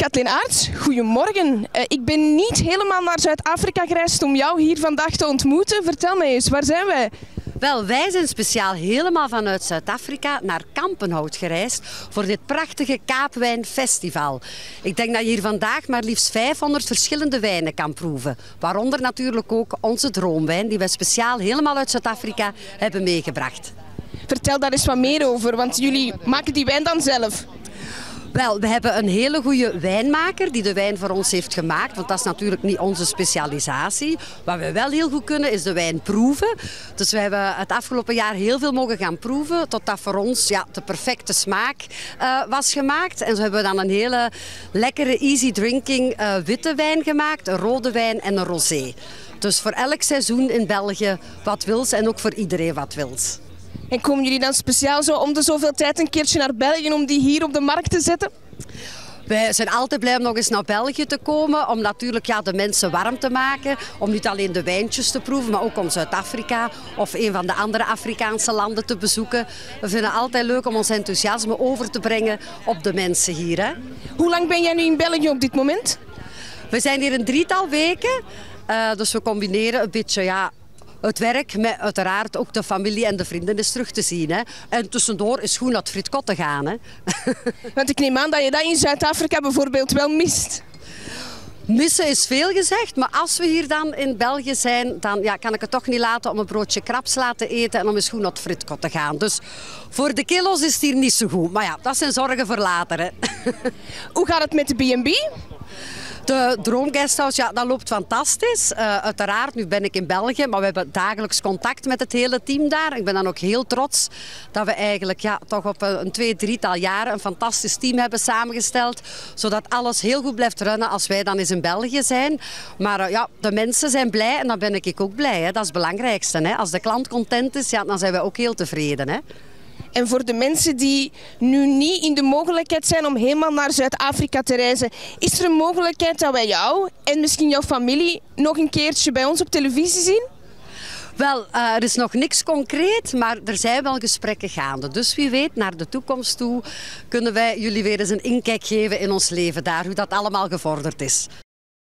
Kathleen Aerts, goedemorgen. Ik ben niet helemaal naar Zuid-Afrika gereisd om jou hier vandaag te ontmoeten. Vertel mij eens, waar zijn wij? Wel, wij zijn speciaal helemaal vanuit Zuid-Afrika naar Kampenhout gereisd voor dit prachtige Kaapwijnfestival. Ik denk dat je hier vandaag maar liefst 500 verschillende wijnen kan proeven. Waaronder natuurlijk ook onze droomwijn die wij speciaal helemaal uit Zuid-Afrika hebben meegebracht. Vertel daar eens wat meer over, want jullie maken die wijn dan zelf. Wel, we hebben een hele goede wijnmaker die de wijn voor ons heeft gemaakt. Want dat is natuurlijk niet onze specialisatie. Wat we wel heel goed kunnen is de wijn proeven. Dus we hebben het afgelopen jaar heel veel mogen gaan proeven. Totdat voor ons de perfecte smaak was gemaakt. En zo hebben we dan een hele lekkere easy drinking witte wijn gemaakt. Een rode wijn en een rosé. Dus voor elk seizoen in België wat wils en ook voor iedereen wat wils. En komen jullie dan speciaal zo om de zoveel tijd een keertje naar België om die hier op de markt te zetten? Wij zijn altijd blij om nog eens naar België te komen, om natuurlijk de mensen warm te maken. Om niet alleen de wijntjes te proeven, maar ook om Zuid-Afrika of een van de andere Afrikaanse landen te bezoeken. We vinden het altijd leuk om ons enthousiasme over te brengen op de mensen hier. Hè. Hoe lang ben jij nu in België op dit moment? We zijn hier een 3-tal weken, dus we combineren een beetje het werk met uiteraard ook de familie en de vrienden eens terug te zien. Hè. En tussendoor is goed naar het Fritkot te gaan. Hè. Want ik neem aan dat je dat in Zuid-Afrika bijvoorbeeld wel mist. Missen is veel gezegd, maar als we hier dan in België zijn, dan kan ik het toch niet laten om een broodje krapsla te eten en om eens goed naar het Fritkot te gaan. Dus voor de kilo's is het hier niet zo goed. Maar dat zijn zorgen voor later. Hè. Hoe gaat het met de B&B? De Droomguesthouse, dat loopt fantastisch. Uiteraard, nu ben ik in België, maar we hebben dagelijks contact met het hele team daar. Ik ben dan ook heel trots dat we eigenlijk toch op een 2-3-tal jaren een fantastisch team hebben samengesteld. Zodat alles heel goed blijft runnen als wij dan eens in België zijn. Maar de mensen zijn blij en dan ben ik ook blij. Hè. Dat is het belangrijkste. Hè. Als de klant content is, dan zijn wij ook heel tevreden. Hè. En voor de mensen die nu niet in de mogelijkheid zijn om helemaal naar Zuid-Afrika te reizen, is er een mogelijkheid dat wij jou en misschien jouw familie nog een keertje bij ons op televisie zien? Wel, er is nog niks concreet, maar er zijn wel gesprekken gaande. Dus wie weet, naar de toekomst toe kunnen wij jullie weer eens een inkijk geven in ons leven daar, hoe dat allemaal gevorderd is.